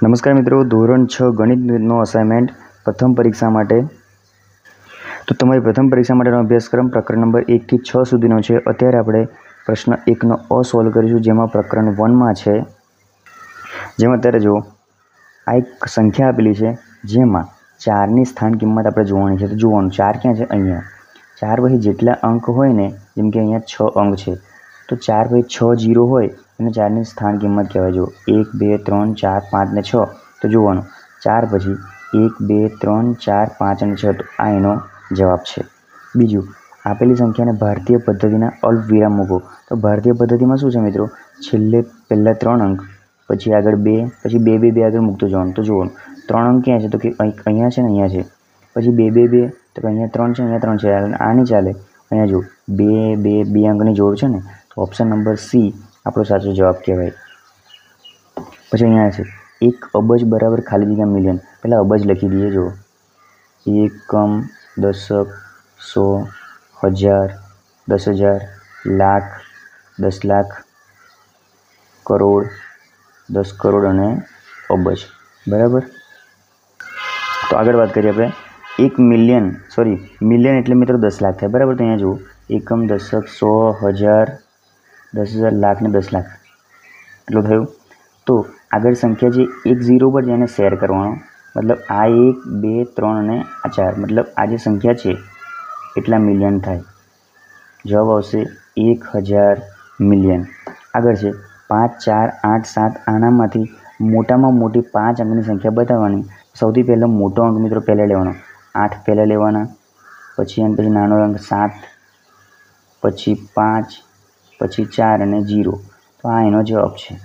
નમસ્કાર મિત્રો, ધોરણ 6 ગણિતનો અસાઇનમેન્ટ પ્રથમ પરીક્ષા માટે. તો તમારી પ્રથમ પરીક્ષા માટેનો અભ્યાસક્રમ પ્રકરણ નંબર 1 થી 6 સુધીનો છે. અત્યારે આપણે પ્રશ્ન 1નો અ સોલ્વ કરીશું, જેમાં પ્રકરણ 1માં છે. જેમાં અત્યારે જુઓ, આ એક સંખ્યા આપેલી છે, જેમાં 4ની સ્થાન કિંમત આપણે જોવાની છે. તો જોવાનું 4 ક્યાં છે? અહીંયા. 4 પછી જેટલા અંક હોય ને, જેમ કે અહીંયા 6 અંક છે, તો 4 પછી 6 0 હોય અને 4ની સ્થાન કિંમત કહેવાય. જો 1 2 3 4 5 ને 6. તો જોવાનું 4 પછી 1 2 3 4 5 અને 6. તો આ એનો જવાબ છે. બીજું, આપેલી સંખ્યાને ભારતીય પદ્ધતિના અલ્પવિરામ મૂકો. તો ભારતીય પદ્ધતિમાં શું છે મિત્રો? છેલ્લે પહેલા 3 અંક, પછી આગળ 2, પછી 2 2 2 આગળ મૂકતું જવાનું. તો જોવાનું 3 અંક ક્યાં છે? તો કે અહીંયા છે ને, અહીંયા છે. પછી 2 2 2, તો કે અહીંયા 3 છે, અહીંયા 3 છે. આ નહીં ચાલે. અહીંયા જો 2 2 2 અંકની જોડ છે ને, તો ઓપ્શન નંબર સી આપણો સાચો જવાબ કહેવાય. પછી અહીંયા છે 1 અબજ બરાબર ખાલી જગ્યા મિલિયન. પહેલાં અબજ લખી દઈએ. જો એકમ, દશક, 100, 1000, 10,000, લાખ, 10 લાખ, કરોડ, 10 કરોડ અને અબજ. બરાબર. તો આગળ વાત કરીએ આપણે. 1 મિલિયન, મિલિયન એટલે મિત્રો 10 લાખ થાય. બરાબર. તો અહીંયા જુઓ, એકમ, દશક, 100, 1000, 10,000, લાખ ને 10 લાખ. એટલું થયું. તો આગળ સંખ્યા જે 1 0 પર છે એને શેર કરવાનો. મતલબ આ 1 2 3 અને આ 4, મતલબ આ જે સંખ્યા છે એટલા મિલિયન થાય. જવાબ આવશે 1000 મિલિયન. આગળ છે 5 4 8 7. આનામાંથી મોટામાં મોટી 5 અંકની સંખ્યા બતાવવાની. સૌથી પહેલો મોટો અંક મિત્રો પહેલાં લેવાનો, 8 પહેલાં લેવાના. પછી અને પછી નાનો અંક 7, પછી 5, પછી 4 અને 0. તો આ એનો જવાબ છે.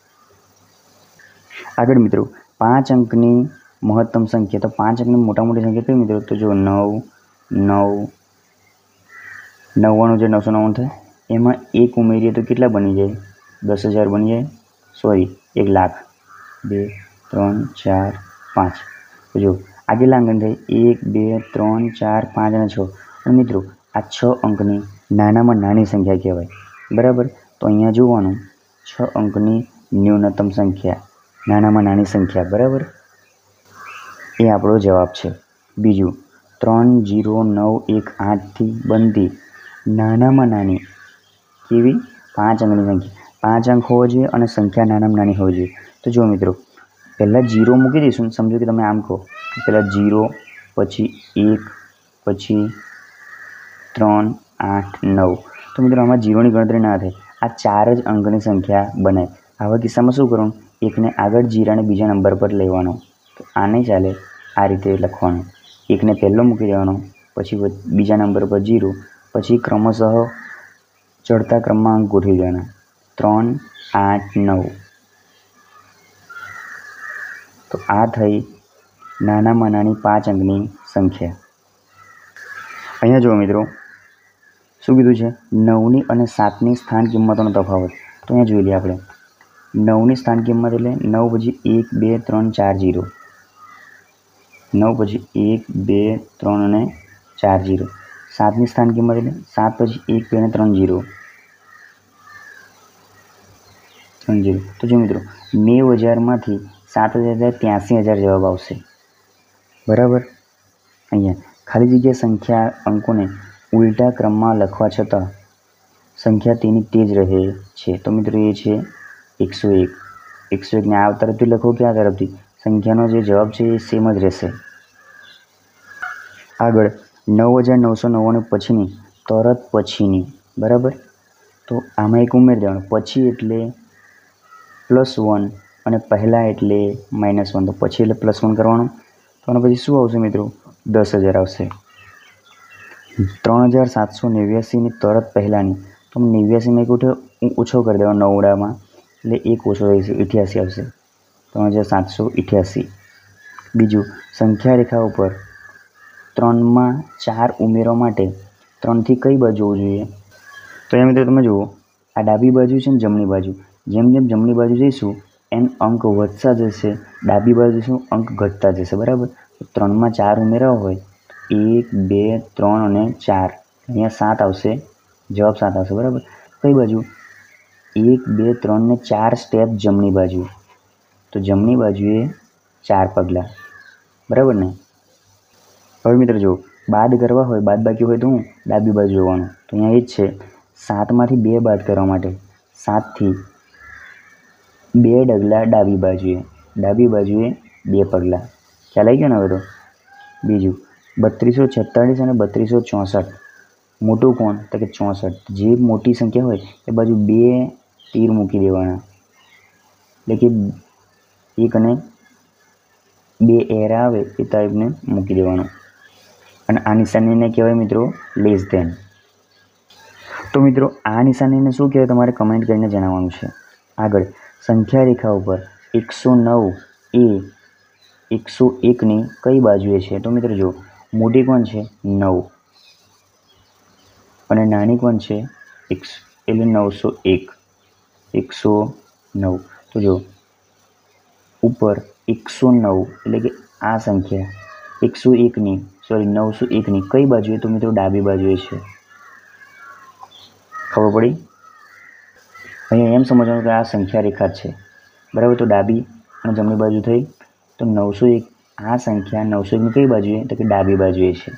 આગળ મિત્રો 5 અંકની મહત્તમ સંખ્યા. તો 5 અંકની મોટા મોટી સંખ્યા કઈ મિત્રો? તો જો 9 9 99 જે 999 થાય, એમાં 1 ઉમેરીએ તો કેટલા બની જાય? 10,000 બની જાય. 1 લાખ. 2 3 4 5. તો જો આ કેટલા અંકની થાય? 1 2 3 4 5 અને 6. અને મિત્રો આ 6 અંકની નાનામાં નાની સંખ્યા કહેવાય. બરાબર. તો અહીંયા જોવાનું 6 અંકની ન્યૂનતમ સંખ્યા, નાનામાં નાની સંખ્યા. બરાબર. એ આપણો જવાબ છે. બીજું, 3 0 9 1 8થી બનતી નાનામાં નાની કેવી? 5 અંકની સંખ્યા. 5 અંક હોવો જોઈએ અને સંખ્યા નાનામાં નાની હોવી જોઈએ. તો જો મિત્રો, પહેલાં 0 મૂકી દઈશું. સમજો કે તમે આમ કહો, પહેલાં 0, પછી 1, પછી 3 8 9. તો મિત્રો આમાં 0ની ગણતરી ના થાય. આ 4 જ અંકની સંખ્યા બને. આવા કિસ્સામાં શું કરવાનું? એકને આગળ 0 અને બીજા નંબર પર લેવાનો. તો આ નહીં ચાલે. આ રીતે લખવાનું. એકને પહેલો મૂકી દેવાનો, પછી બીજા નંબર પર 0, પછી ક્રમશઃ ચડતા ક્રમમાં અંક ગોઠવી દેવાના. 3 8 9. તો આ થઈ નાનામાં નાની 5 અંકની સંખ્યા. અહીંયા જુઓ મિત્રો, શું કીધું છે? 9ની અને 7ની સ્થાન કિંમતોનો તફાવત. તો અહીંયા જોઈ લઈએ આપણે. 9ની સ્થાન કિંમત એટલે 9 પછી 1 2 3 4 0. 9 પછી 1 2 3 અને 4 0. 7ની સ્થાન કિંમત એટલે 7 પછી 1 2 અને 3 0. 3 0. તો જો મિત્રો 90,000માંથી 7,000 જાય 83,000 જવાબ આવશે. બરાબર. અહીંયા ખાલી જગ્યા સંખ્યા અંકોને ઉલટા ક્રમમાં લખવા છતાં સંખ્યા તેની તે જ રહે છે. તો મિત્રો એ છે 101. 101ને આ તરફથી લખો કે આ તરફથી, સંખ્યાનો જે જવાબ છે એ સેમ જ રહેશે. આગળ 9,999 પછીની, તરત પછીની. બરાબર. તો આમાં એક ઉમેરી દેવાનું. પછી એટલે +1 અને પહેલાં એટલે -1. તો પછી એટલે +1 કરવાનું. તો આના પછી શું આવશે મિત્રો? 10,000 આવશે. 3,789ની તરત પહેલાંની. તો 89માં એક ઓછો કરી દેવાનો 9 એટલે 1 ઓછો થશે, 88 આવશે. 3,788. બીજું, સંખ્યા રેખા ઉપર 3માં 4 ઉમેરવા માટે 3થી કઈ બાજુ હોવું જોઈએ? તો અહીંયા મિત્રો તમે જુઓ, આ ડાબી બાજુ છે ને જમણી બાજુ. જેમ જેમ જમણી બાજુ જઈશું એમ અંક વધતા જશે, ડાબી બાજુ શું અંક ઘટતા જશે. બરાબર. 3માં 4 ઉમેરવા હોય 1 2 3 અને 4. અહીંયા 7 આવશે. જવાબ 7 આવશે. બરાબર. કઈ બાજુ? 1 2 3 ને 4 સ્ટેપ જમણી બાજુ. તો જમણી બાજુએ 4 પગલાં, બરાબર ને? હવે મિત્રો જો બાદ કરવા હોય, બાદ બાકી હોય તો હું ડાબી બાજુ જોવાનું. તો અહીંયા એ જ છે, 7માંથી 2 બાદ કરવા માટે 7થી 2 ડગલાં ડાબી બાજુએ 2 પગલાં. ખ્યાલ આવી ગયો ને હવે તો? બીજું 3246 અને 3264, મોટું કોણ? તો કે 64. જે મોટી સંખ્યા હોય એ બાજુ 2 તીર મૂકી દેવાના, એટલે કે 1 અને 2 એરા આવે એ ટાઈપને મૂકી દેવાનું. અને આ નિશાનીને કહેવાય મિત્રો લેસ ધેન. તો મિત્રો આ નિશાનીને શું કહેવાય તમારે કમેન્ટ કરીને જણાવવાનું છે. આગળ સંખ્યા રેખા ઉપર 109 એ 101ની કઈ બાજુએ છે? તો મિત્રો જો મોટી કોણ છે? 9 અને નાની કોણ છે? 100, એટલે 901, 109. તો જો ઉપર 109 એટલે કે આ સંખ્યા 901ની કઈ બાજુએ? તો મિત્રો ડાબી બાજુએ છે. ખબર પડી? અહીંયા એમ સમજવાનું કે આ સંખ્યા રેખા છે, બરાબર? તો ડાબી અને જમણી બાજુ થઈ. તો 901, આ સંખ્યા 901ની કઈ બાજુએ? તો કે ડાબી બાજુએ છે.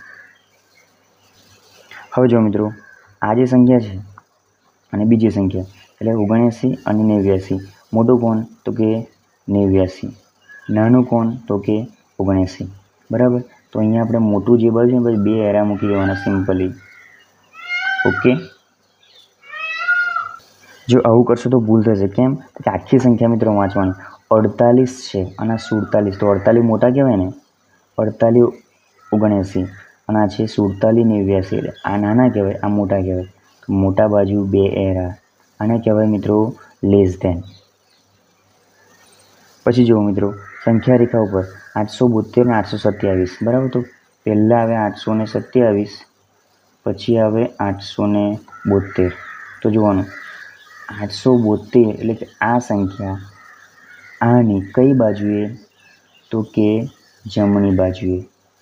હવે જો મિત્રો આ જે સંખ્યા છે અને બીજી સંખ્યા એટલે 79 અને 89, મોટું કોણ? તો કે 89, નાનું કોણ? તો કે 79, બરાબર? તો અહીંયા આપણે મોટું જે બાજુ છે પછી 2 એરા મૂકી દેવાના સિમ્પલી. ઓકે, જો આવું કરશો તો ભૂલ થશે. કેમ? કે આખી સંખ્યા મિત્રો વાંચવાની. 48 છે અને 47, તો 48 મોટા કહેવાય ને, 48 79, અને આ છે 47 89, એટલે આ નાના કહેવાય, આ મોટા કહેવાય. તો મોટા બાજુ 2 એરા, આને કહેવાય મિત્રો લેસ ધેન. પછી જુઓ મિત્રો સંખ્યા રેખા ઉપર 872 અને 827, બરાબર? તો પહેલાં આવે 827, પછી આવે 872. તો જોવાનું 872 એટલે કે આ સંખ્યા આની કઈ બાજુએ? તો કે જમણી બાજુએ,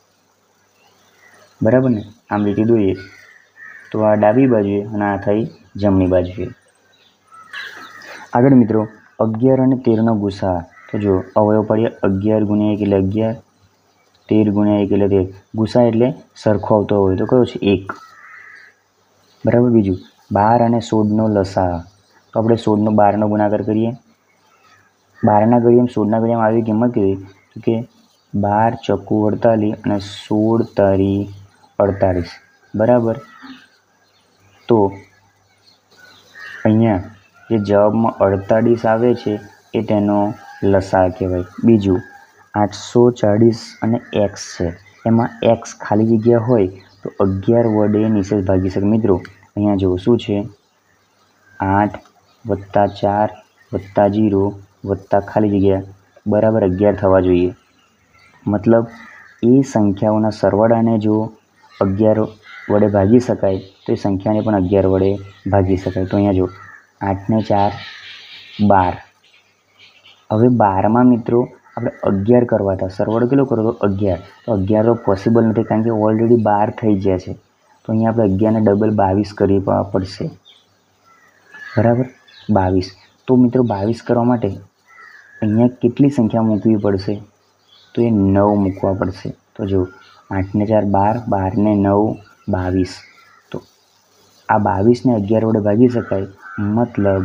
બરાબર ને? આમ રીતે દોરીએ તો આ ડાબી બાજુએ અને આ થઈ જમણી બાજુએ. આગળ મિત્રો 11 અને 13નો ગુસા. તો જો અવયવ પાડીએ, 11 ગુણ્યા 1 એટલે 11, 13 ગુણ્યા 1 એટલે 13. ગુસા એટલે સરખો આવતો હોય તો કયો છે? 1, બરાબર? બીજું 12 અને 16નો લસા. તો આપણે 16નો 12નો ગુણાકાર કરીએ. 12ના ઘડિયામાં 16ના ઘડિયામાં આવી કિંમત કેવી? તો કે 12 ચોકુ 48 અને 16 તારી 48, બરાબર? તો અહીંયા જે જવાબમાં 48 આવે છે એ તેનો લસા કહેવાય. બીજું 840 અને x છે, એમાં x ખાલી જગ્યા હોય તો 11 વડે નિશેષ ભાગી શકે. મિત્રો અહીંયા જુઓ શું છે? 8 + 4 + 0 + ખાલી જગ્યા બરાબર 11 થવા જોઈએ. મતલબ એ સંખ્યાઓના સરવાળાને જો 11 વડે ભાગી શકાય તો એ સંખ્યાને પણ 11 વડે ભાગી શકાય. તો અહીંયા જો 8 ને 4 12. હવે 12માં મિત્રો આપણે 11 કરવા હતા, સરવાળો કેટલો કરો તો 11. તો 11 તો પોસિબલ નથી કારણ કે ઓલરેડી 12 થઈ ગયા છે. તો અહીંયા આપણે 11ને ડબલ 22 કરી પડશે, બરાબર? 22. તો મિત્રો 22 કરવા માટે અહીંયા કેટલી સંખ્યા મૂકવી પડશે? તો એ 9 મૂકવા પડશે. તો જો 8 ને 4 12, 12 ને 9 22. તો આ 22ને 11 વડે ભાગી શકાય, મતલબ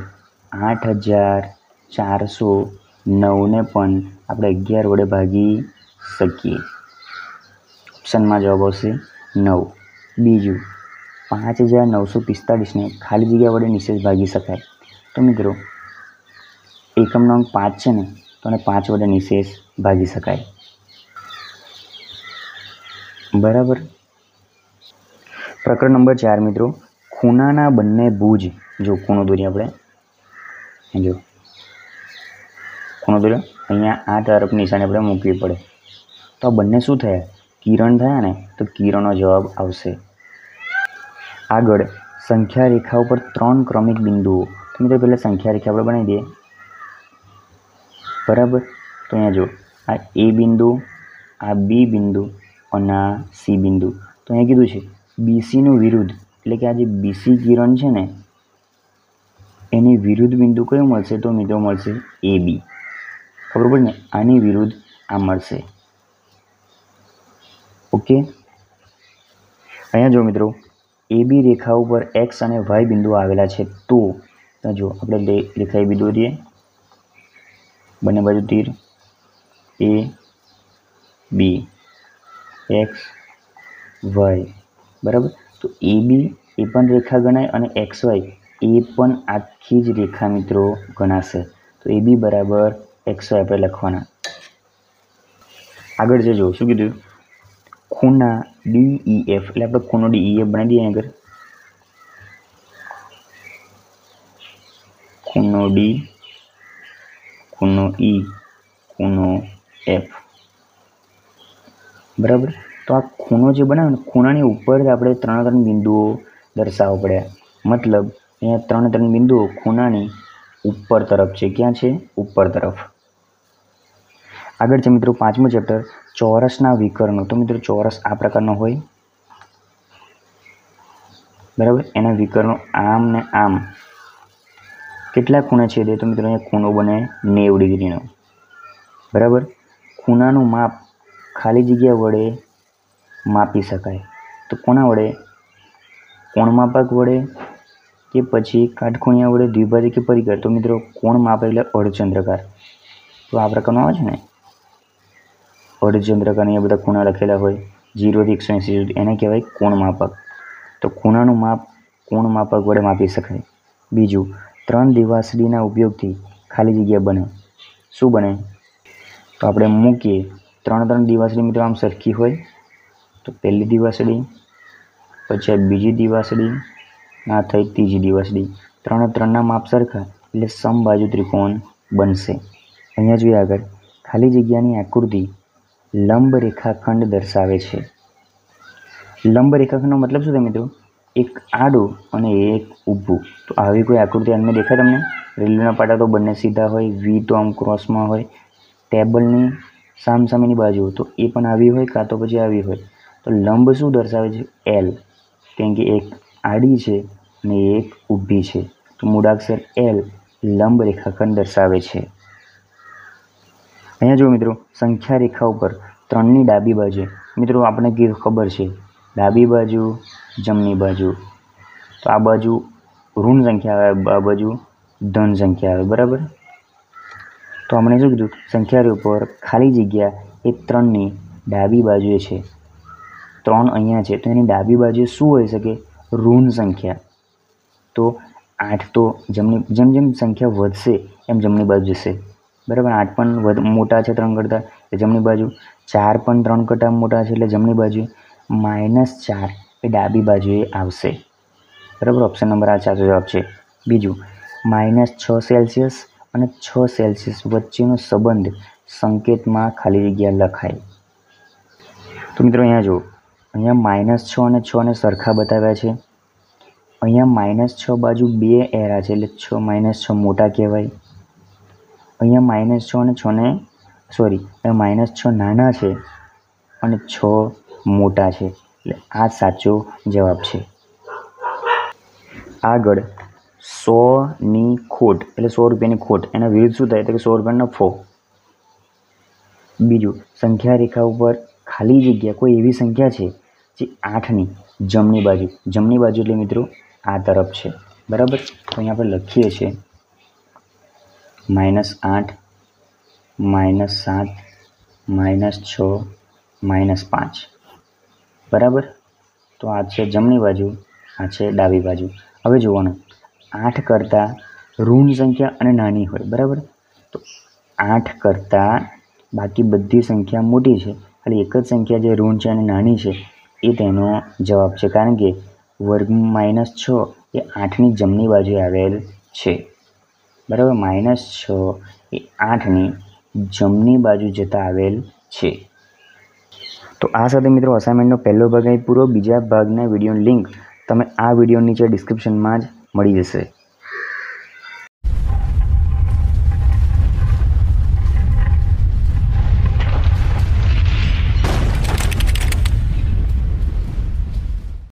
8409ને પણ આપણે 11 વડે ભાગી શકીએ. ઓપ્શનમાં જવાબ આવશે 9. બીજું 5945ને ખાલી જગ્યા વડે નિશેષ ભાગી શકાય. તો મિત્રો એકમનો અંક 5 છે ને, તો એને 5 વડે નિશેષ ભાગી શકાય, બરાબર? પ્રકરણ નંબર 4 મિત્રો ખૂણાના બંને ભુજ. જો ખૂણો દોરીએ આપણે, જો ખૂણો દોર્યો, અહીંયા આ તરફ નિશાની આપણે મૂકવી પડે. તો આ બંને શું થયા? કિરણ થયા ને, તો કિરણનો જવાબ આવશે. આગળ સંખ્યા રેખા ઉપર 3 ક્રમિક બિંદુઓ. તો મિત્રો પહેલાં સંખ્યા રેખા આપણે બનાવી દઈએ, બરાબર? તો અહીંયા જો આ એ બિંદુ, આ બી બિંદુ અને આ સી બિંદુ. તો અહીંયા કીધું છે બીસીનું વિરુદ્ધ, એટલે કે આ જે બીસી કિરણ છે ને એની વિરુદ્ધ બિંદુ કયું મળશે? તો મિત્રો મળશે એ બી. ખબર પડી ને, આની વિરુદ્ધ આ મળશે. ઓકે, અહીંયા જો મિત્રો AB રેખા ઉપર X અને Y બિંદુ આવેલા છે. તો જો આપણે રેખા AB દોરીએ, બંને બાજુ તીર AB X Y, બરાબર. તો AB એ પણ રેખા ગણાય અને XY એ પણ આખી જ રેખા મિત્રો ગણાશે. તો AB બરાબર XY આપણે લખવાના. આગળ જજો, શું કીધું? ખૂણા DEF, એટલે આપણે ખૂણો DEF બનાવી દઈએ આગળ. ખૂણો D, ખૂણો E, ખૂણો F, બરાબર. તો આ ખૂણો જે બનાવે ને, ખૂણાની ઉપર જ આપણે 3 બિંદુઓ દર્શાવવા પડ્યા. મતલબ અહીંયા 3 બિંદુઓ ખૂણાની ઉપર તરફ છે. ક્યાં છે? ઉપર તરફ. આગળ છે મિત્રો 5મું ચેપ્ટર, ચોરસના વિકર્ણો. તો મિત્રો ચોરસ આ પ્રકારનો હોય, બરાબર. એના વિકર્ણો આમ ને આમ. કેટલા ખૂણા છેદે? તો મિત્રો અહીંયા ખૂણો બને 90 ડિગ્રીનો, બરાબર. ખૂણાનું માપ ખાલી જગ્યા વડે માપી શકાય. તો કોના વડે? કોણ માપક વડે કે પછી કાટખૂણિયા વડે, દ્વિભાજક કે પરિઘ? તો મિત્રો કોણ માપક એટલે અર્ધચંદ્રાકાર. તો આ પ્રકારનો આવે છે ને અર્ધચંદ્રાકાર, અહીંયા બધા ખૂણા લખેલા હોય 0 થી 180 સુધી, એને કહેવાય કોણ માપક. તો ખૂણાનું માપ કોણ માપક વડે માપી શકાય. બીજું, 3 દિવાસળીના ઉપયોગથી ખાલી જગ્યા બને. શું બને? તો આપણે મૂકીએ 3 દિવાસળી મિત્રો આમ સરખી હોય. તો પહેલી દિવાસળી, પછી આ બીજી દિવાસળી, આ થઈ ત્રીજી દિવાસળી. 3ના માપ સરખા એટલે સમબાજુ ત્રિકોણ બનશે. અહીંયા જોઈએ આગળ, ખાલી જગ્યાની આકૃતિ લંબ રેખાખંડ દર્શાવે છે. લંબ રેખાખંડનો મતલબ શું થાય મિત્રો? એક આડું અને એક ઊભું. તો આવી કોઈ આકૃતિ આને દેખાય તમને? રેલવેના પાટા તો બંને સીધા હોય, વી તો આમ ક્રોસમાં હોય, ટેબલની સામસામેની બાજુ તો એ પણ આવી હોય, કાં તો પછી આવી હોય. તો લંબ શું દર્શાવે છે? L, કેમ કે એક આડી છે અને એક ઊભી છે. તો મૂળાક્ષર L લંબ રેખાખંડ દર્શાવે છે. અહીંયા જુઓ મિત્રો, સંખ્યા રેખા ઉપર 3ની ડાબી બાજુ. મિત્રો આપણે ખબર છે ડાબી બાજુ, જમણી બાજુ. તો આ બાજુ ઋણ સંખ્યા આવે, આ બાજુ ધન સંખ્યા આવે, બરાબર. તો આપણે શું કીધું? સંખ્યા ઉપર ખાલી જગ્યા એ 3ની ડાબી બાજુએ છે. 3 અહીંયા છે, તો એની ડાબી બાજુએ શું હોઈ શકે? ઋણ સંખ્યા. તો 8 તો જેમ જેમ સંખ્યા વધશે એમ જમણી બાજુ જશે, બરાબર. 8 પણ મોટા છે 3 કરતાં, એટલે જમણી બાજુ. 4 પણ 3 કરતાં મોટા છે એટલે જમણી બાજુ. -4 એ ડાબી બાજુએ આવશે, બરાબર. ઓપ્શન નંબર આ સાચો જવાબ છે. બીજું, -6 સેલ્સિયસ અને 6 સેલ્સિયસ વચ્ચેનો સંબંધ સંકેતમાં ખાલી જગ્યા લખાય. તો મિત્રો અહીંયા જુઓ, અહીંયા -6 અને 6ને સરખા બતાવ્યા છે. અહીંયા -6 બાજુ 2 એરા છે એટલે -6 મોટા કહેવાય. અહીંયા -6 અને 6ને અહીંયા -6 નાના છે અને 6 મોટા છે, એટલે આ સાચો જવાબ છે. આગળ 100ની ખોટ એટલે 100 રૂપિયાની ખોટ, એના વિરુદ્ધ શું થાય? તો કે 100 રૂપિયાનો નફો. બીજું, સંખ્યા રેખા ઉપર ખાલી જગ્યા કોઈ એવી સંખ્યા છે જે 8ની જમણી બાજુ એટલે મિત્રો આ તરફ છે, બરાબર. તો અહીંયા આપણે લખીએ છીએ -8, -7, -6, -5, બરાબર. તો આ છે જમણી બાજુ, આ છે ડાબી બાજુ. હવે જોવાનું, 8 કરતાં ઋણ સંખ્યા અને નાની હોય, બરાબર. તો 8 કરતાં બાકી બધી સંખ્યા મોટી છે, ખાલી એક જ સંખ્યા જે ઋણ છે અને નાની છે એ તેનો જવાબ છે, કારણ કે વર્ગમાં -6 એ 8ની જમણી બાજુએ આવેલ છે, બરાબર. -6 એ 8ની જમણી બાજુ જતાં આવેલ છે. તો આ સાથે મિત્રો અસાઇનમેન્ટનો પહેલો ભાગ અહીં પૂરો. બીજા ભાગના વિડીયોની લિંક તમે આ વિડીયો નીચે ડિસ્ક્રિપ્શનમાં જ મળી જશે.